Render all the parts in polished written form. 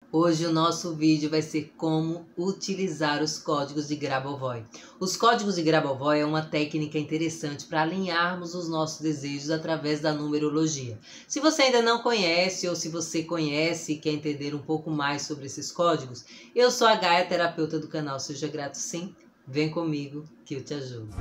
Hoje o nosso vídeo vai ser como utilizar os códigos de Grabovoi. Os códigos de Grabovoi é uma técnica interessante para alinharmos os nossos desejos através da numerologia. Se você ainda não conhece ou se você conhece e quer entender um pouco mais sobre esses códigos, eu sou a Gaia, terapeuta do canal Seja Grato Sim. Vem comigo que eu te ajudo.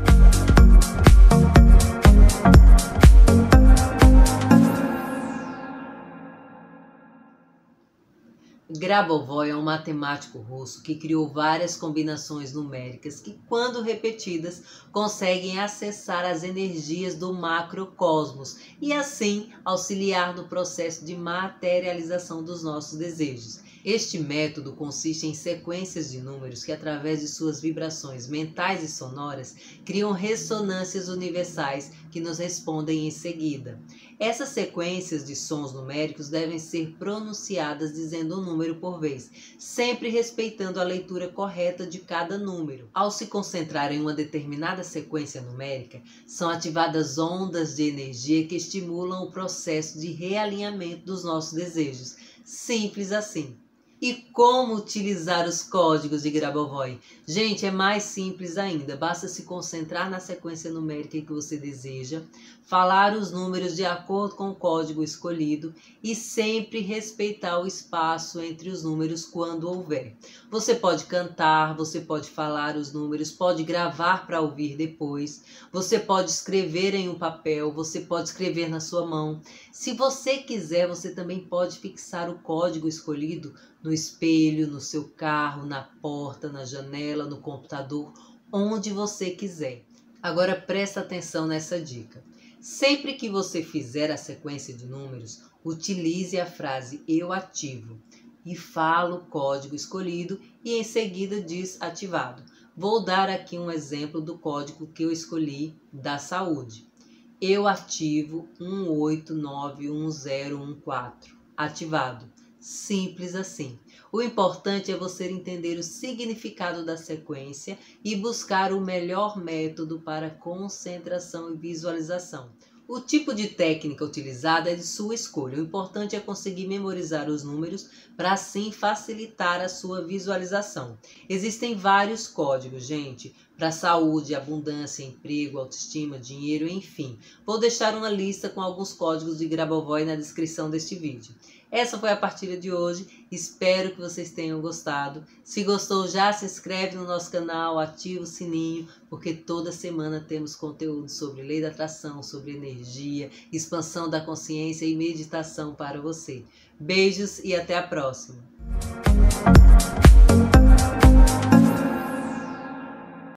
Grabovoi é um matemático russo que criou várias combinações numéricas que, quando repetidas, conseguem acessar as energias do macrocosmos e, assim, auxiliar no processo de materialização dos nossos desejos. Este método consiste em sequências de números que, através de suas vibrações mentais e sonoras, criam ressonâncias universais que nos respondem em seguida. Essas sequências de sons numéricos devem ser pronunciadas dizendo um número por vez, sempre respeitando a leitura correta de cada número. Ao se concentrar em uma determinada sequência numérica, são ativadas ondas de energia que estimulam o processo de realinhamento dos nossos desejos. Simples assim. E como utilizar os códigos de Grabovoi? Gente, é mais simples ainda. Basta se concentrar na sequência numérica que você deseja, falar os números de acordo com o código escolhido e sempre respeitar o espaço entre os números quando houver. Você pode cantar, você pode falar os números, pode gravar para ouvir depois, você pode escrever em um papel, você pode escrever na sua mão. Se você quiser, você também pode fixar o código escolhido no espelho, no seu carro, na porta, na janela, no computador, onde você quiser. Agora presta atenção nessa dica. Sempre que você fizer a sequência de números, utilize a frase eu ativo e fala o código escolhido e em seguida diz ativado. Vou dar aqui um exemplo do código que eu escolhi da saúde. Eu ativo 1891014. Ativado. Simples assim. O importante é você entender o significado da sequência e buscar o melhor método para concentração e visualização. O tipo de técnica utilizada é de sua escolha. O importante é conseguir memorizar os números para assim facilitar a sua visualização. Existem vários códigos, gente, para saúde, abundância, emprego, autoestima, dinheiro, enfim. Vou deixar uma lista com alguns códigos de Grabovoi na descrição deste vídeo. Essa foi a partilha de hoje, espero que vocês tenham gostado. Se gostou, já se inscreve no nosso canal, ativa o sininho, porque toda semana temos conteúdo sobre lei da atração, sobre energia, expansão da consciência e meditação para você. Beijos e até a próxima!